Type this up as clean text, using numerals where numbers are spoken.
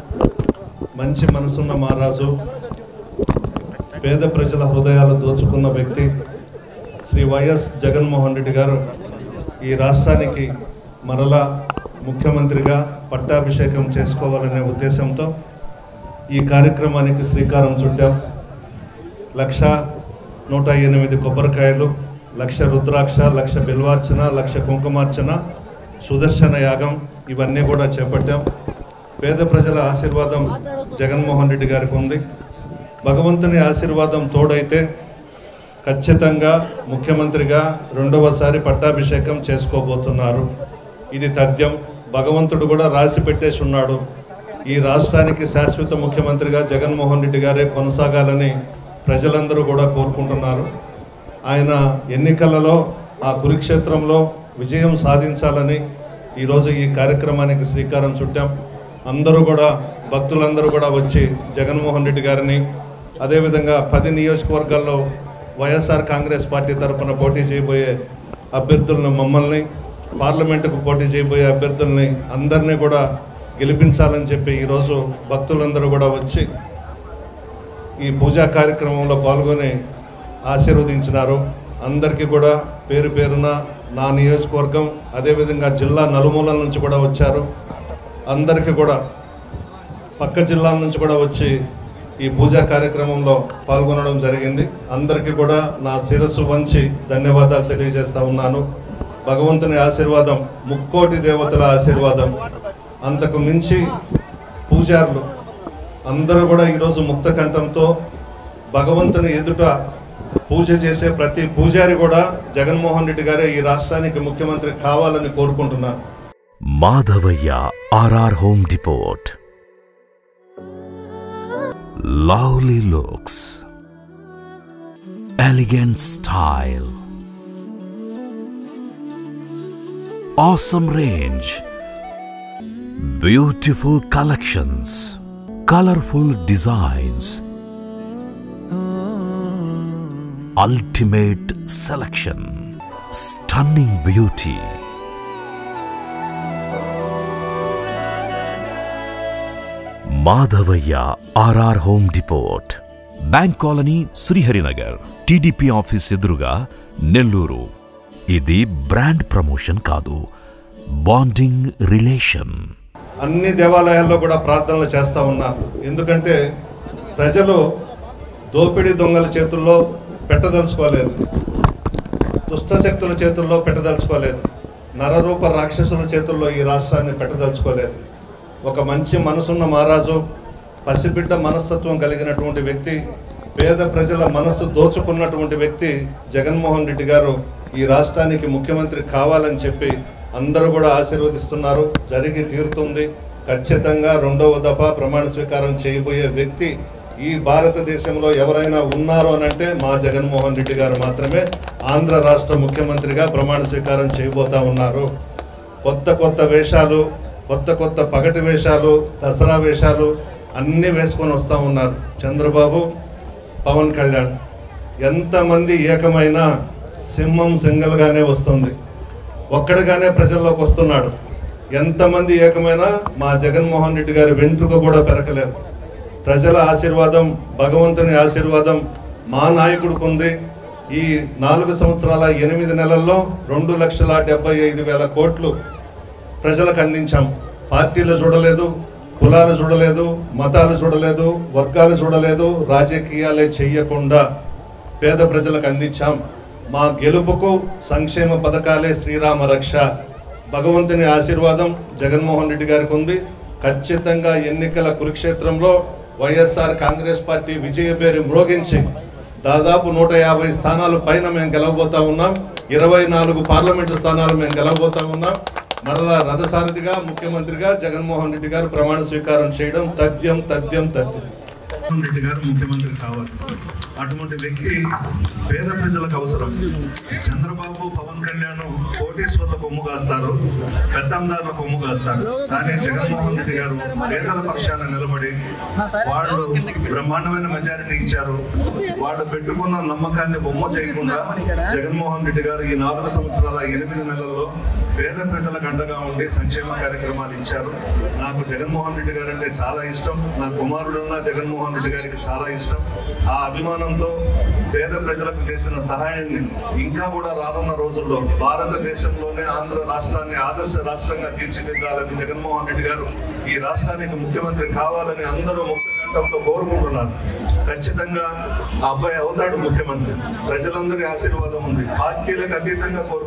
మంచి మనసున్న మహారాజు, పేద ప్రజల హృదయాలు దోచుకున్న వ్యక్తి శ్రీ వైఎస్ జగన్మోహన్ రెడ్డి గారు ఈ రాష్ట్రానికి మరలా ముఖ్యమంత్రిగా పట్టాభిషేకం చేసుకోవాలనే ఉద్దేశంతో ఈ కార్యక్రమానికి శ్రీకారం చుట్టాం. 1,108 కొబ్బరికాయలు, 1,00,000 రుద్రాక్ష, 1,00,000 బిల్వార్చన, 1,00,000 కుంకుమార్చన, సుదర్శన యాగం ఇవన్నీ కూడా చేపట్టాం. పేద ప్రజల ఆశీర్వాదం జగన్మోహన్ రెడ్డి గారికి ఉంది. భగవంతుని ఆశీర్వాదం తోడైతే ఖచ్చితంగా ముఖ్యమంత్రిగా రెండవసారి పట్టాభిషేకం చేసుకోబోతున్నారు. ఇది తథ్యం. భగవంతుడు కూడా రాసి పెట్టేసి ఉన్నాడు. ఈ రాష్ట్రానికి శాశ్వత ముఖ్యమంత్రిగా జగన్మోహన్ రెడ్డి గారే కొనసాగాలని ప్రజలందరూ కూడా కోరుకుంటున్నారు. ఆయన ఎన్నికలలో ఆ కురుక్షేత్రంలో విజయం సాధించాలని ఈరోజు ఈ కార్యక్రమానికి శ్రీకారం చుట్టాం. అందరూ కూడా భక్తులందరూ కూడా వచ్చి జగన్మోహన్ రెడ్డి గారిని, అదేవిధంగా 10 నియోజకవర్గాల్లో వైఎస్ఆర్ కాంగ్రెస్ పార్టీ తరఫున పోటీ చేయబోయే అభ్యర్థులను, మమ్మల్ని పార్లమెంటుకు పోటీ చేయబోయే అభ్యర్థుల్ని అందరినీ కూడా గెలిపించాలని చెప్పి ఈరోజు భక్తులందరూ కూడా వచ్చి ఈ పూజా కార్యక్రమంలో పాల్గొని ఆశీర్వదించినారు. అందరికీ కూడా పేరు పేరున నా నియోజకవర్గం, అదేవిధంగా జిల్లా నలుమూలల నుంచి కూడా వచ్చారు. అందరికీ కూడా పక్క జిల్లాల నుంచి కూడా వచ్చి ఈ పూజా కార్యక్రమంలో పాల్గొనడం జరిగింది. అందరికీ కూడా నా శిరస్సు వంచి ధన్యవాదాలు తెలియజేస్తా ఉన్నాను. భగవంతుని ఆశీర్వాదం, ముక్కోటి దేవతల ఆశీర్వాదం, అంతకు మించి పూజారులు అందరూ కూడా ఈరోజు ముక్త కంఠంతో భగవంతుని ఎదుట పూజ చేసే ప్రతి పూజారి కూడా జగన్మోహన్ రెడ్డి గారే ఈ రాష్ట్రానికి ముఖ్యమంత్రి కావాలని కోరుకుంటున్నారు. Madhavaiah RR Home Depot. Lovely looks, elegant style, awesome range, beautiful collections, colorful designs, ultimate selection, stunning beauty. Madhavaiah RR Home Depot, bank colony, Sriharinagar, TDP office ఎదురుగా, నెల్లూరు. ఇది బ్రాండ్ ప్రమోషన్ కాదు, బాండింగ్ రిలేషన్. అన్ని దేవాలయాల్లో కూడా ప్రార్థనలు చేస్తూ ఉన్నారు. ఎందుకంటే ప్రజలు దోపిడీ దొంగల చేతుల్లో పెట్టదలుచుకోలేదు, దుష్టశక్తుల చేతుల్లో పెట్టదలుచుకోలేదు, నరరూప రాక్షసుల చేతుల్లో ఈ రాష్ట్రాన్ని పెట్టదలుచుకోలేదు. ఒక మంచి మనసున్న మహారాజు, పసిబిడ్డ మనస్తత్వం కలిగినటువంటి వ్యక్తి, పేద ప్రజల మనస్సు దోచుకున్నటువంటి వ్యక్తి జగన్మోహన్ రెడ్డి గారు ఈ రాష్ట్రానికి ముఖ్యమంత్రి కావాలని చెప్పి అందరూ కూడా ఆశీర్వదిస్తున్నారు. జరిగి తీరుతుంది. ఖచ్చితంగా రెండవ దఫా ప్రమాణ స్వీకారం చేయబోయే వ్యక్తి ఈ భారతదేశంలో ఎవరైనా ఉన్నారు అనంటే మా జగన్మోహన్ రెడ్డి గారు మాత్రమే ఆంధ్ర రాష్ట్ర ముఖ్యమంత్రిగా ప్రమాణ స్వీకారం చేయబోతా ఉన్నారు. కొత్త కొత్త వేషాలు, కొత్త కొత్త పగటి వేషాలు, దసరా వేషాలు అన్నీ వేసుకొని వస్తూ ఉన్నారు. చంద్రబాబు, పవన్ కళ్యాణ్ ఎంతమంది ఏకమైనా సింహం సింగల్గానే వస్తుంది, ఒక్కడిగానే ప్రజల్లోకి వస్తున్నాడు. ఎంతమంది ఏకమైనా మా జగన్మోహన్ రెడ్డి గారి వెంట్రుక కూడా పెరకలేరు. ప్రజల ఆశీర్వాదం, భగవంతుని ఆశీర్వాదం మా నాయకుడికి ఉంది. ఈ 4 సంవత్సరాల 8 నెలల్లో 2,75,000 కోట్లు ప్రజలకు అందించాం. పార్టీలు చూడలేదు, కులాలు చూడలేదు, మతాలు చూడలేదు, వర్గాలు చూడలేదు, రాజకీయాలే చెయ్యకుండా పేద ప్రజలకు అందించాం. మా గెలుపుకు సంక్షేమ పథకాలే శ్రీరామ రక్ష. భగవంతుని ఆశీర్వాదం జగన్మోహన్ రెడ్డి గారికి ఉంది. ఖచ్చితంగా ఎన్నికల కురుక్షేత్రంలో వైఎస్ఆర్ కాంగ్రెస్ పార్టీ విజయపేరు మ్రోగించి దాదాపు 150 స్థానాలు పైన మేము గెలవబోతా ఉన్నాం. 24 పార్లమెంటు స్థానాలు మేము గెలవబోతా ఉన్నాం. మరలా రథసారథిగా, ముఖ్యమంత్రిగా జగన్మోహన్ రెడ్డి గారు ప్రమాణ స్వీకారం చేయడం తథ్యం. రెడ్డి గారు ముఖ్యమంత్రి కావాలి. అటువంటి వ్యక్తి పేద ప్రజలకు అవసరం. చంద్రబాబు, పవన్ కళ్యాణ్ కోటేశ్వర్ల కొమ్ము కాస్తారు, పెద్దందారుల కొమ్ము కాస్తారు. కానీ జగన్మోహన్ రెడ్డి గారు పేదల పక్షాన నిలబడి వాళ్ళు బ్రహ్మాండమైన మెజారిటీ ఇచ్చారు. వాళ్ళు పెట్టుకున్న నమ్మకాన్ని బొమ్మ చేయకుండా జగన్మోహన్ రెడ్డి గారు ఈ 4 సంవత్సరాల 8 నెలల్లో పేద ప్రజలకు అండగా ఉండి సంక్షేమ కార్యక్రమాలు ఇచ్చారు. నాకు జగన్మోహన్ రెడ్డి గారు అంటే చాలా ఇష్టం. నా కుమారుడున్న జగన్మోహన్ రెడ్డి గారికి చాలా ఇష్టం. ఆ అభిమానంతో పేద ప్రజలకు చేసిన సహాయాన్ని ఇంకా కూడా రానున్న రోజుల్లో భారతదేశంలోనే ఆంధ్ర రాష్ట్రాన్ని ఆదర్శ రాష్ట్రంగా తీర్చిదిద్దాలని జగన్మోహన్ రెడ్డి గారు ఈ రాష్ట్రానికి ముఖ్యమంత్రి కావాలని అందరూ ముఖ్యంతో కోరుకుంటున్నారు. ఖచ్చితంగా ఆ అబ్బాయి అవుతాడు ముఖ్యమంత్రి. ప్రజలందరి ఆశీర్వాదం ఉంది. పార్టీలకు అతీతంగా